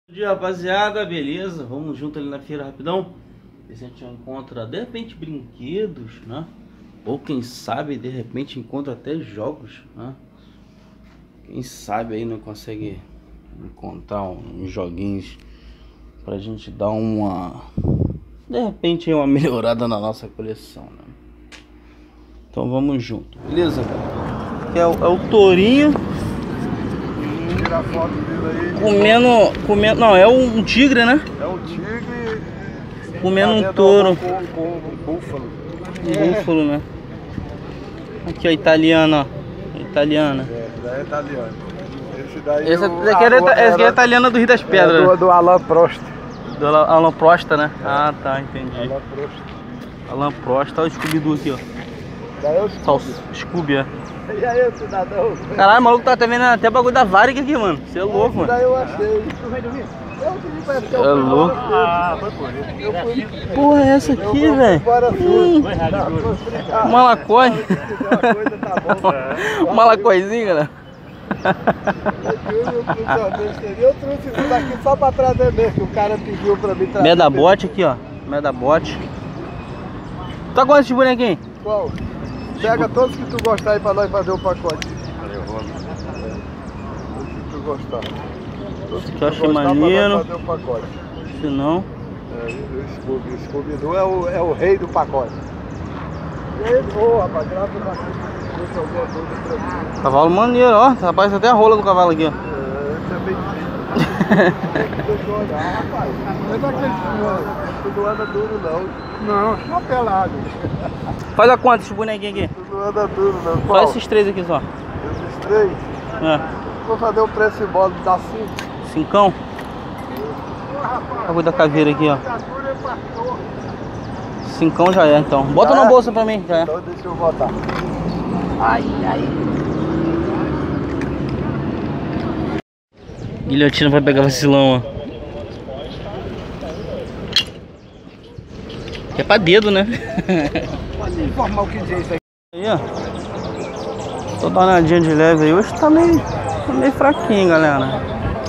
Bom dia, rapaziada, beleza? Vamos junto ali na feira rapidão. Ver se a gente encontra de repente brinquedos, né? Ou quem sabe de repente encontra até jogos, né? Quem sabe aí não consegue encontrar uns joguinhos pra gente dar uma, de repente, uma melhorada na nossa coleção, né? Então vamos junto, beleza, galera? Que é o tourinho. Tira a foto dele aí. Comendo, não, é um tigre, né? É um tigre comendo um touro. Com um búfalo. Um búfalo, né? Aqui, ó, italiana, ó. Italiana. É italiano. Esse daí Essa daqui é a italiana do Rio das Pedras. É do Alain Prost. Do Alain Prost, né? Ah, tá, entendi. Alain Prost. Alain Prost, olha o Scooby-Doo aqui, ó. Daí é o Só Scooby, é. E aí, cidadão? Caralho, o maluco tá até vendo até bagulho da Varig aqui, mano. Você é louco, mano. Daí eu achei. É louco. Ah, foi por isso. Porra, é essa aqui, velho? Malacói. Malacóizinho, galera. Eu trouxe isso daqui só pra trazer mesmo, que o cara pediu pra mim trazer. Medabote aqui, ó. Medabote. Tá com esses bonequinhos? Qual? Pega todos que tu gostar aí pra nós fazer o pacote. Se tu gostar. Todos que eu achei maneiro. fazer o pacote. Se não. O Scooby-Doo é o rei do pacote. E aí, boa, rapaz, graças a Deus, alguma coisa pra mim. Cavalo maneiro, ó. Rapaz, até a rola do cavalo aqui, ó. Esse é bem feito. Deixa eu olhar, rapaz. Não é daquele tu não anda duro, não. Não, só pelado. Faz a quanto esse bonequinho aqui? Tu não anda duro, não. Só esses três aqui só. Esses três? É. Vou fazer o preço embora, dá 5. Cincão? Olha da caveira aqui, ó. Cincão já é, então. Bota na bolsa pra mim, já é. Então deixa eu botar. Ai, ai. Guilhotina vai pegar vacilão, ó. É pra dedo, né? Pode informar o que dizer isso aí. Aí, ó. Tô danadinha de leve aí. Hoje tá meio fraquinho, galera.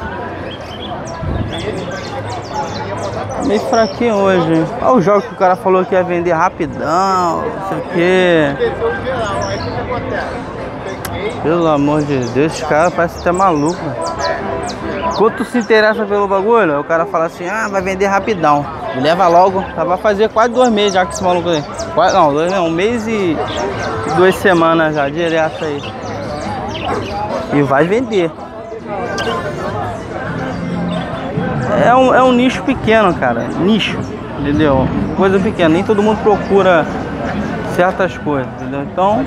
Tá meio fraquinho hoje. Olha o jogo que o cara falou que ia vender rapidão, não sei o que. Pelo amor de Deus, esse cara parece até maluco. Quando tu se interessa pelo bagulho, o cara fala assim, ah, vai vender rapidão. Me leva logo. Tá, vai fazer quase 2 meses já que esse maluco aí. Não, 1 mês e 2 semanas já, direto aí. E vai vender. É um nicho pequeno, cara. Nicho, entendeu? Coisa pequena. Nem todo mundo procura certas coisas, entendeu? Então,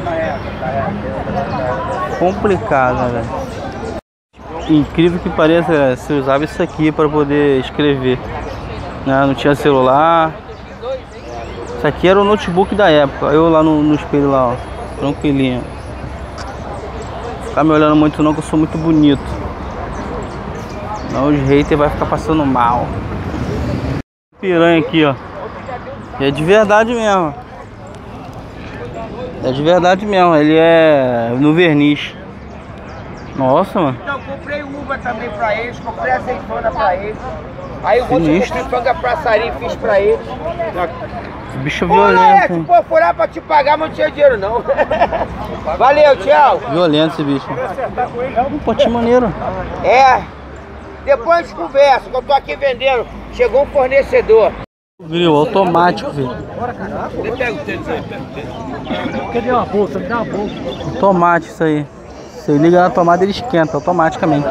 complicado, velho. Incrível que pareça, você usava isso aqui para poder escrever, né? Não tinha celular. Isso aqui era o notebook da época. Eu lá no espelho lá, ó, tranquilinho. Não ficar me olhando muito não, que eu sou muito bonito. Não, os haters vai ficar passando mal. Piranha aqui, ó. E é de verdade mesmo. É de verdade mesmo. Ele é no verniz. Nossa, mano. Então, comprei uva também pra eles, comprei azeitona pra eles. Aí eu vou comprar panga pra sair e fiz pra eles. Esse bicho é violento, hein? Pô, furar pra te pagar, mas não tinha dinheiro não. Valeu, tchau. Violento esse bicho. Um potinho maneiro. É. Depois a gente conversa, que eu tô aqui vendendo. Chegou um fornecedor. Grill automático, filho. Cadê uma bolsa? Me dá uma bolsa. Automático isso aí. Você liga na tomada, ele esquenta automaticamente.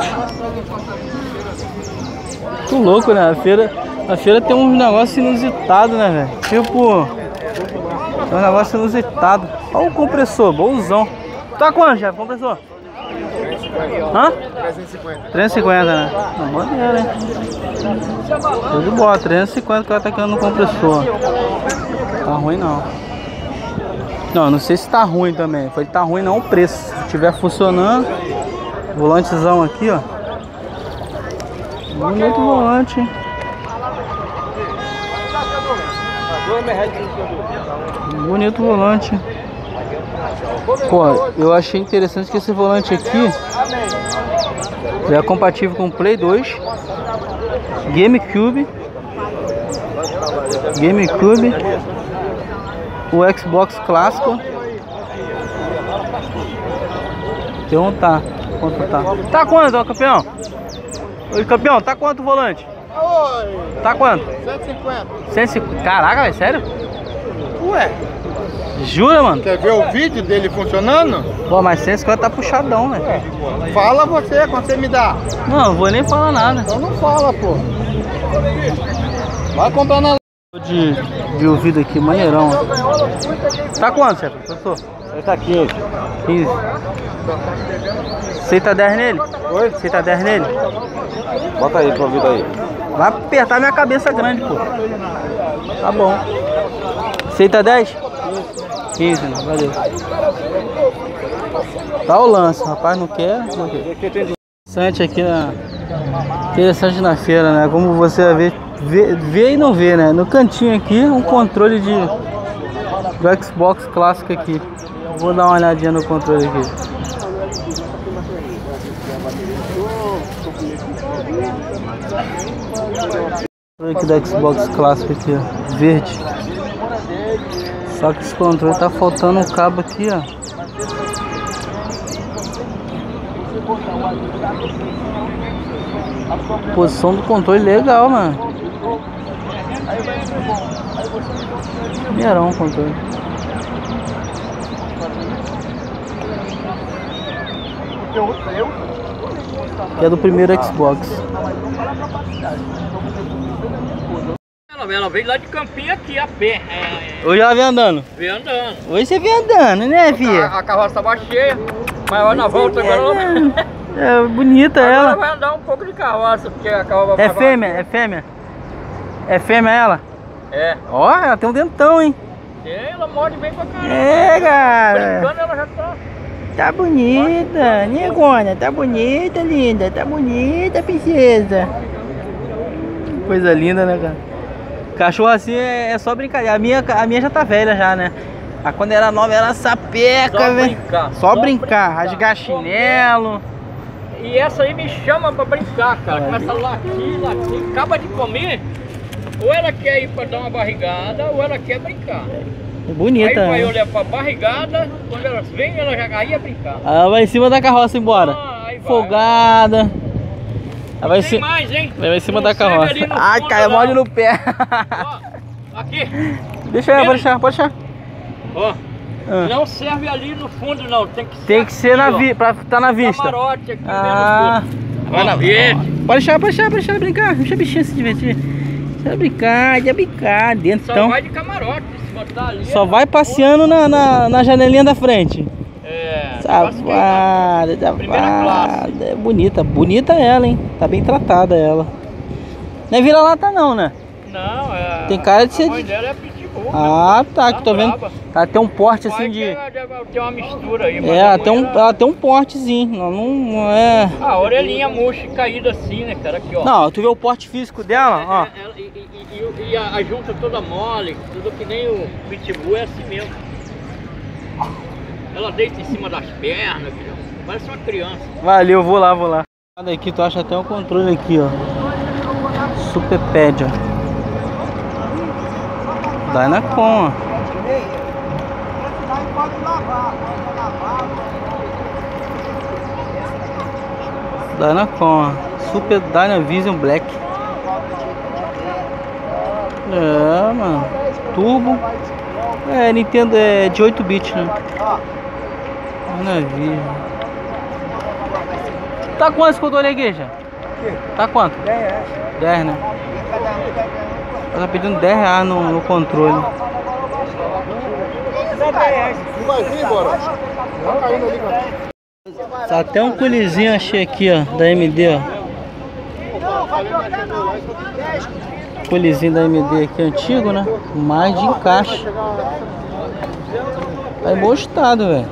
Muito louco, né? A feira tem um negócio inusitado, né, velho? Tipo, é um negócio inusitado. Olha o compressor, bolzão. Tá quanto, chefe? Compressor? Hã? 350, né? Maneiro, hein? Tudo de boa, 350 que ela tá querendo no compressor. Tá ruim não. Não sei se tá ruim também. Foi que tá ruim não o preço. Se estiver funcionando, volantezão aqui, ó. Bonito volante, hein? Bonito volante. Pô, eu achei interessante que esse volante aqui Ele é compatível com Play 2, GameCube, o Xbox clássico. Então tá. Quanto tá? Tá quanto, ó, campeão? Oi, campeão, tá quanto o volante? Oi! Tá quanto? 150. 150. Caraca, é sério? Ué, Jura, mano? quer ver o vídeo dele funcionando? Pô, mas 150 tá puxadão, velho. Fala você, quando você me dá. Não vou nem falar nada. Então não fala, pô. Vai comprar na... De ouvido aqui, maneirão. Tá quanto, chefe? Professor? Ele tá 15. 15. Aceita 10 nele? Oi? Aceita 10 nele? Bota aí pro ouvido aí. Vai apertar minha cabeça grande, pô. Tá bom. Aceita 10? 15, né? Valeu. Tá o lance, rapaz, não quer? Não quer. Interessante aqui na... Interessante na feira, né? Como você vê e não vê, né? No cantinho aqui, um controle do Xbox clássico aqui. Vou dar uma olhadinha no controle aqui. Aqui da Xbox clássico aqui, ó, verde. Só que esse controle tá faltando um cabo aqui, ó. Posição do controle legal, mano. Mineirão o controle. Que é do primeiro Xbox. Ela veio lá de Campinho aqui a pé. Hoje ela vem andando. Veio andando. Hoje você vem andando, né, filha? A carroça tava cheia, mas vai na volta agora. É bonita Agora ela. vai andar um pouco de carroça, porque a carroça vai... É fêmea, é fêmea. É fêmea ela? É. Ó, ela tem um dentão, hein? Ela morde bem pra caramba. É, cara. Brincando ela já tá... Tá bonita, negona, tá bonita, linda, tá bonita, princesa. Coisa linda, né, cara? Cachorro assim é só brincadeira. A minha já tá velha já, né? Quando era nova era sapeca, velho. Só brincar, rasgar chinelo. E essa aí me chama pra brincar, cara. Começa a latir, acaba de comer. Ou ela quer ir pra dar uma barrigada, ou ela quer brincar. É bonita, aí vai né? olhar pra barrigada, quando elas vêm, ela já ia brincar. Ela vai em cima da carroça embora. Aí vai. Folgada. Ela vai, Tem mais, hein? vai em cima Não da carroça. serve ali no Ai, fundo, cai não. mole no pé. Ó, aqui. Deixa ela, pode deixar. Ó, Ah. não serve ali no fundo, não. Tem que ser aqui, pra estar na vista. Camarote aqui Ah. mesmo. Vai na Pode deixar ela brincar. Deixa a bichinha se divertir. Deixa ela brincar dentro. Só Então, vai de camarote. Se botar ali, só vai passeando na janelinha da frente. É. Safada, Primeira classe. É bonita ela, hein? Tá bem tratada ela. Não é vira-lata não, né? Não, é. Tem cara de ser A mãe de... dela é pitbull. Ah, tá, que tô vendo. braba. Ela tem um porte Pai assim de... Tem uma mistura aí. mas É, a ela mãe, tem um portezinho. Não é... A orelhinha murcha e caída assim, né, cara? Aqui, ó. Não, tu vê o porte físico dela, ó. E a junta toda mole, tudo que nem o pitbull é assim mesmo. Ela deita em cima das pernas, filho. Parece uma criança. Valeu, vou lá. Aqui tu acha até um controle aqui, ó. Super Pad, ó. Dynacon, ó. Dynacon, ó. Super Dynavision Black. É, mano. Turbo. É, Nintendo é de 8 bits, né? Dynavision. Tá quanto esse controle aqui, já? Tá quanto? 10. 10, né? Ela tá pedindo 10 reais no controle. Não vai vir embora. Tá caindo ali, cara. Até um colezinho achei aqui, ó, da MD, ó. Colezinho da MD aqui antigo, né? Mais de encaixe. Tá em bom estado, velho.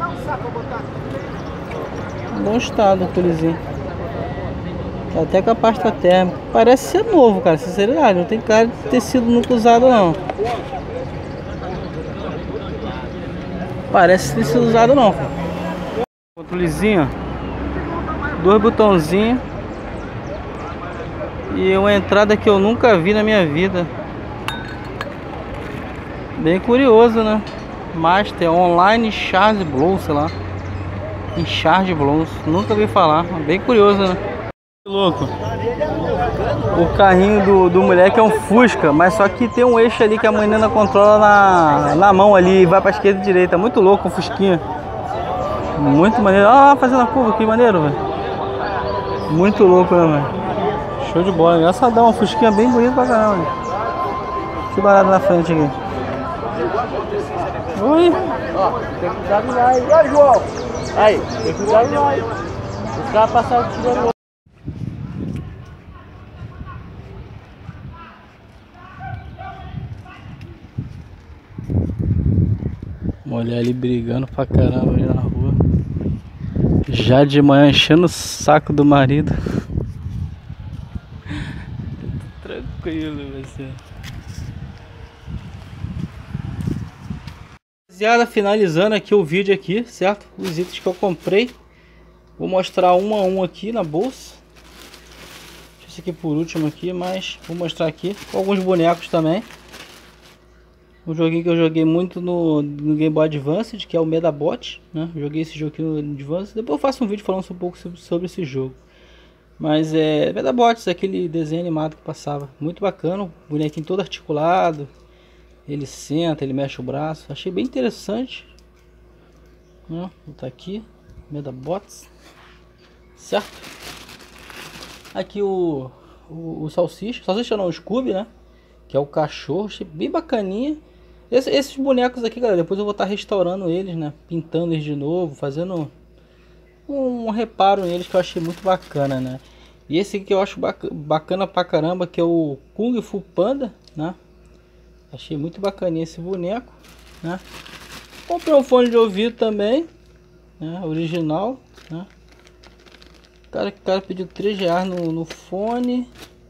Em bom estado o colezinho. Tá até com a pasta térmica. Parece ser novo, cara, sinceridade. Não tem cara de ter sido nunca usado, não. Parece ter sido usado, não, cara. Controlezinho 2 botãozinhos. E uma entrada que eu nunca vi na minha vida. Bem curioso, né? Master Online Charge Blow, sei lá. Em Charge Blows. Nunca vi falar. Bem curioso, né? Que louco. O carrinho do moleque é um Fusca, mas só que tem um eixo ali que a menina controla na mão ali e vai pra esquerda e direita. Muito louco o Fusquinha. Muito maneiro. Ah, fazendo a curva, que maneiro, velho. Muito louco, né, velho? Show de bola. Engraçadão, um Fusquinha bem bonito pra caramba. Que barato na frente aqui. Oi. Ó, tem que cuidar no aí. Vai, João. Aí, tem que cuidar no aí. Os caras passaram tirando. Mulher ali brigando pra caramba ali na rua. Já de manhã enchendo o saco do marido. Tranquilo, você. Rapaziada, finalizando aqui o vídeo aqui, certo? Os itens que eu comprei. Vou mostrar um a um aqui na bolsa. Deixa esse aqui por último aqui, mas vou mostrar aqui. Alguns bonecos também. Um joguinho que eu joguei muito no Game Boy Advance, que é o Medabot, né? Joguei esse jogo aqui no Advance. Depois eu faço um vídeo falando um pouco sobre esse jogo. Mas é Medabots, aquele desenho animado que passava. Muito bacana, o bonequinho todo articulado. Ele senta, ele mexe o braço. Achei bem interessante. Vou botar aqui, Medabots. Certo? Aqui o Salsicha. Salsicha não, o Scooby, né? Que é o cachorro. Achei bem bacaninha. Esses bonecos aqui, galera, depois eu vou estar restaurando eles, né? Pintando eles de novo, fazendo um reparo neles que eu achei muito bacana, né? E esse aqui que eu acho bacana pra caramba, que é o Kung Fu Panda, né? Achei muito bacaninha esse boneco, né? Comprei um fone de ouvido também, né? Original, né? O cara pediu R$3 no fone.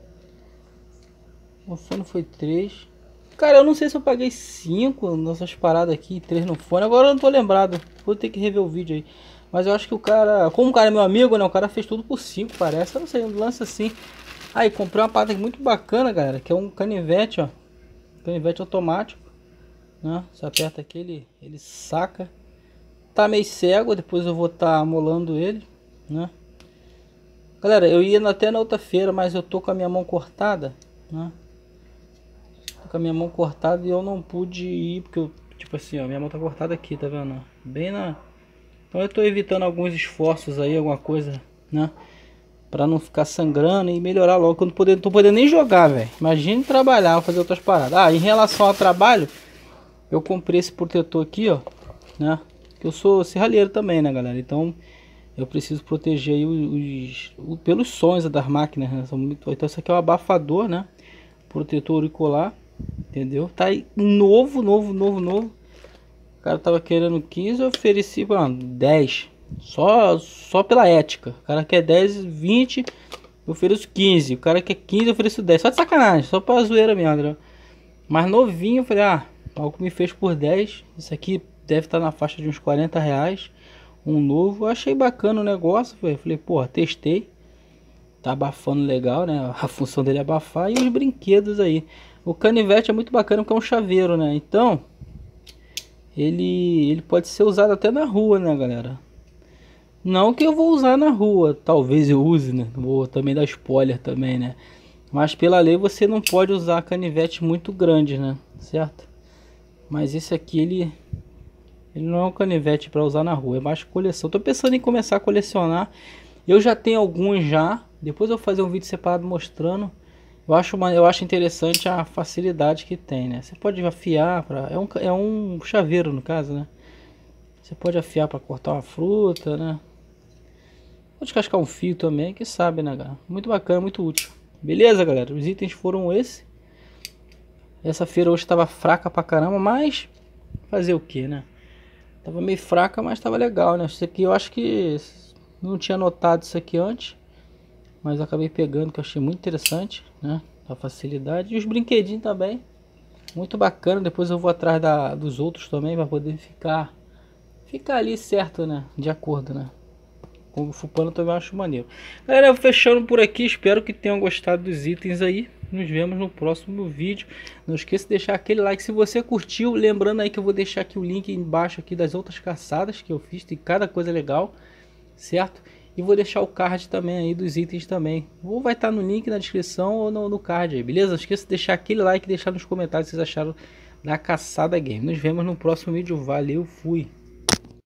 O fone foi 3. Cara, eu não sei se eu paguei 5 nessas paradas aqui, 3 no fone. Agora eu não tô lembrado. Vou ter que rever o vídeo aí. Mas eu acho que o cara, como o cara é meu amigo, né? O cara fez tudo por 5, parece. Eu não sei, um lance assim. Aí, comprei uma parada muito bacana, galera. Que é um canivete, ó. Canivete automático, né? Você aperta aqui, ele saca. Tá meio cego, depois eu vou estar amolando ele, né? Galera, eu ia até na outra feira, mas eu tô com a minha mão cortada, né? Com a minha mão cortada e eu não pude ir porque eu, tipo assim, ó, minha mão tá cortada aqui, tá vendo? Bem na... Então eu tô evitando alguns esforços aí, alguma coisa, né? Pra não ficar sangrando e melhorar logo. Eu não tô podendo nem jogar, velho. Imagine trabalhar ou fazer outras paradas. Ah, em relação ao trabalho, eu comprei esse protetor aqui, ó, né? Que eu sou serralheiro também, né, galera? Então eu preciso proteger aí pelos sons das máquinas, né? Então isso aqui é um abafador, né? Protetor auricular. Entendeu? Tá aí novo. O cara tava querendo 15, eu ofereci, mano, 10. Só pela ética. O cara quer 10, 20, eu ofereço 15. O cara quer 15, eu ofereço 10. Só de sacanagem, só pra zoeira mesmo, entendeu? Mas novinho, eu falei, algo me fez por 10. Isso aqui deve estar na faixa de uns R$40. Um novo, eu achei bacana o negócio. Falei, pô, testei. Tá abafando legal, né? A função dele é abafar. E os brinquedos aí. O canivete é muito bacana porque é um chaveiro, né? Então, ele pode ser usado até na rua, né, galera? Não que eu vou usar na rua. Talvez eu use, né? Vou também dar spoiler também, né? Mas pela lei você não pode usar canivete muito grande, né? Certo? Mas esse aqui, ele não é um canivete para usar na rua. É mais coleção. Tô pensando em começar a colecionar. Eu já tenho alguns já. Depois eu vou fazer um vídeo separado mostrando. Eu acho interessante a facilidade que tem, né? Você pode afiar é um chaveiro no caso, né? Você pode afiar para cortar uma fruta, né? Pode descascar um fio também, que sabe, né, galera? Muito bacana, muito útil. Beleza, galera? Os itens foram esses. Essa feira hoje estava fraca pra caramba, mas fazer o que, né? Tava meio fraca, mas tava legal, né? Isso aqui eu acho que não tinha notado isso aqui antes. Mas eu acabei pegando, que eu achei muito interessante, né? A facilidade. E os brinquedinhos também. Muito bacana. Depois eu vou atrás dos outros também, para poder ficar ali certo, né? De acordo, né? Kung Fu Panda também eu acho maneiro. Galera, eu fechando por aqui, espero que tenham gostado dos itens aí. Nos vemos no próximo vídeo. Não esqueça de deixar aquele like se você curtiu. Lembrando aí que eu vou deixar aqui o link embaixo aqui das outras caçadas que eu fiz. Tem cada coisa legal, certo? E vou deixar o card também aí dos itens também. Ou vai estar no link na descrição ou no card aí, beleza? Não esqueça de deixar aquele like e deixar nos comentários o que vocês acharam da Caçada Game. Nos vemos no próximo vídeo. Valeu, fui!